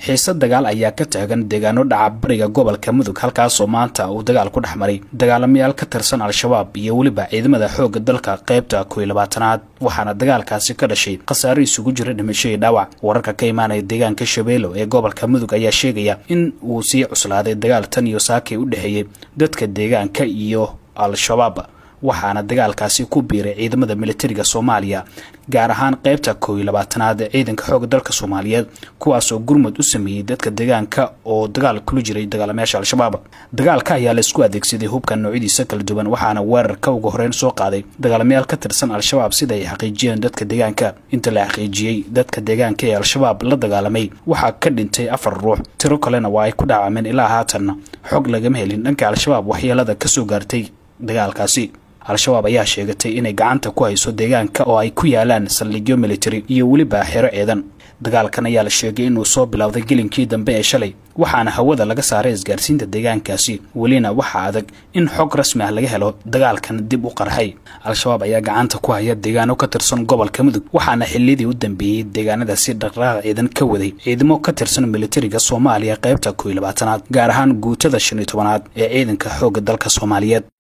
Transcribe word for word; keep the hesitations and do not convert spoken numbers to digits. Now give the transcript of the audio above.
xiisad dagaal ayaa ka taagan deegaano dhaca bariga gobolka Mudug halkaas oo maanta uu dagaal ku dhaxmaray dagaalamayaal ka tirsan al-shabaab iyo waliba ciidamada xoogga dalka qaybta kow iyo labaatanaad waxaana dagaalkaasi ka dhashay khasaare isugu jira dhimasho iyo dhaawac wararka ka imaanaya deegaanka Shabeelo ee gobolka Mudug ayaa sheegaya in uu sii cuslaaday dagaal tan iyo saakay u dhaxeeyay dadka deegaanka iyo al-shabaab waxaana dagaalkaasi ku biiray ciidamada militariga Soomaaliya gaar ahaan qaybta kow iyo labaatanaad ee ciidanka xoogga dalka Soomaaliyeed kuwaas oo gurmad u sameeyay dadka deegaanka oo dagaal kula jiray dagaalamayaasha al-shabaab dagaalka ayaa la isku adeegsaday hubka noocyadiisa kala duwan waxaana weerarka ugu horreyn soo qaaday dagaalamayaal ka tirsan al-shabaab sida ay xaqiijiyeen dadka deegaanka inta la xaqiijiyay dadka deegaanka ee al-shabaab la dagaalamay waxa ka dhintay afar ruux tiro kalena waa ay ku dhaawacmeen ilaa haatan xog laga helin dhanka al-shabaab waxyeelada ka soo gaartay dagaalkaasi al-shabaab ayaa sheegatay inay gacanta ku hayso deegaanka oo ay ku yaalaan saldhigyo military iyo waliba xero ciidan dagaalkan ayaa la sheegay inuu soo bilowday gelinkii dambe ee shalay waxaana hawada laga saaray isgaarsiinta deegaankaasi walina waxa adag in xog rasmi ah laga helo dagaalkan dib u qarxay al-shabaab ayaa gacanta ku haya deegaano ka tirsan gobolka Mudug waxaana xilidii u dambeeyay deegaanadaasi dhaqdhaqaaq ciidan ka waday ciidamo ka tirsan militariga Soomaaliya qaybta kow iyo labaatanaad gaar ahaan guutada shan iyo tobanaad ee ciidanka xoogga dalka Soomaaliyeed